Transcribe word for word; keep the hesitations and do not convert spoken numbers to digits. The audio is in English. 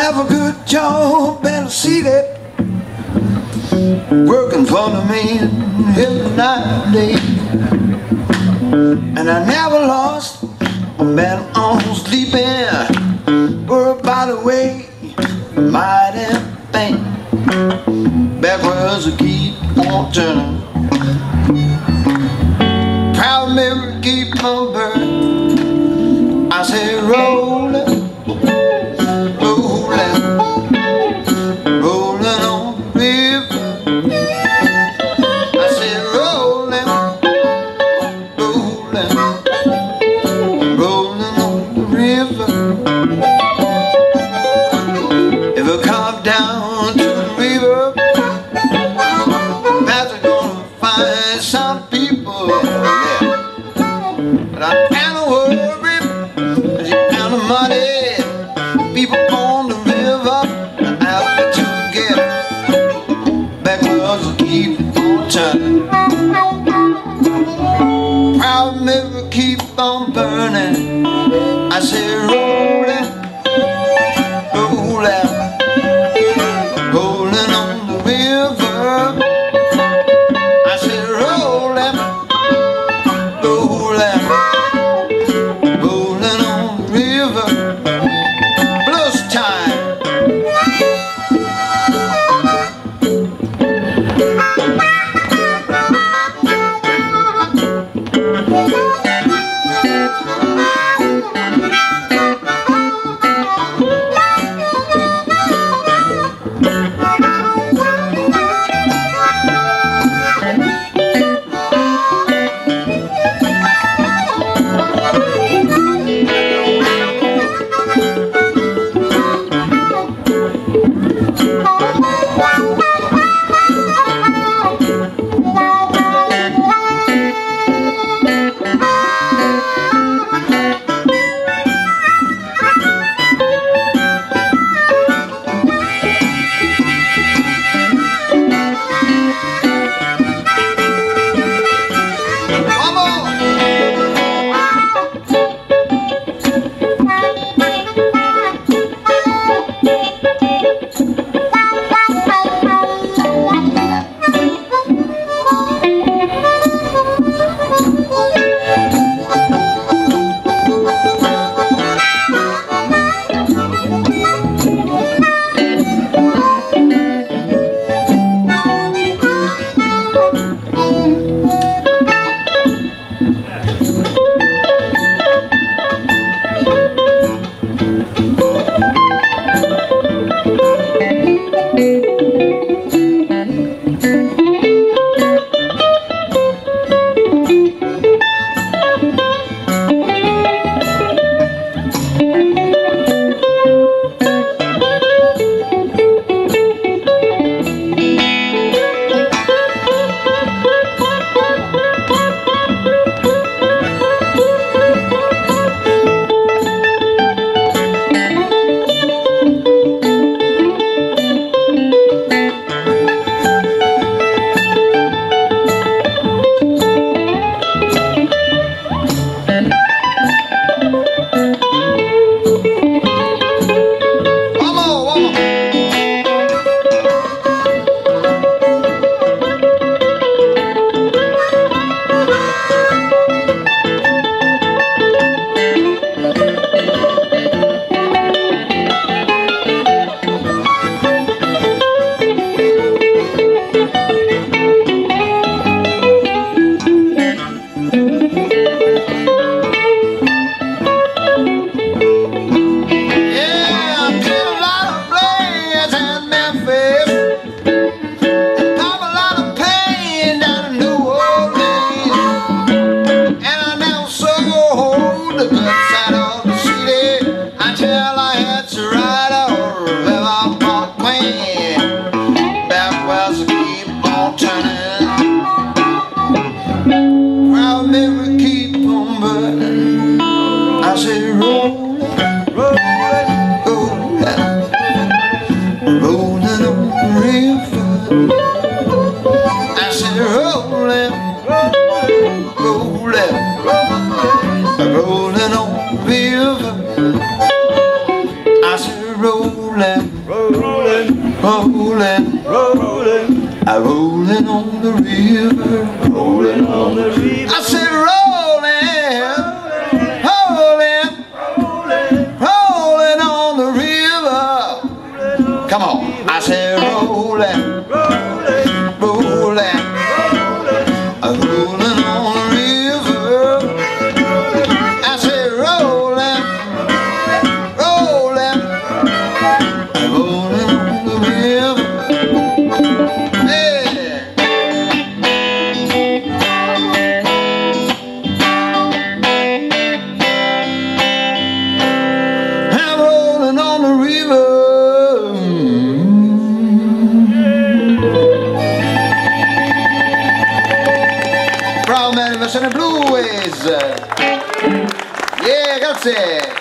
have a good job and a city, working for the man every night and day. And I never lost a man on sleeping, or by the way, mighty thing. Backwards I keep on turning, proud memory keep on burning. I say rollin', rollin', rollin' on the river. I say rollin', rollin', rollin' on the river. If I come down to the river, perhaps I'm gonna find some people there. But I ain't no worry, 'cause you got the money. People on the river have to get backwards and keep on turning. Proud memory keep on burning. I say rollin', rollin', rollin' on the river. I say rollin', rollin', rollin' on the river. Blues time. the river, rolling on the river. I said rolling, rolling, rolling on the river. Come on, I said rolling, rolling, rolling, rolling on the river. I said rolling, rolling, rolling on the river. Bravo, man, versione blues. Yeah, grazie.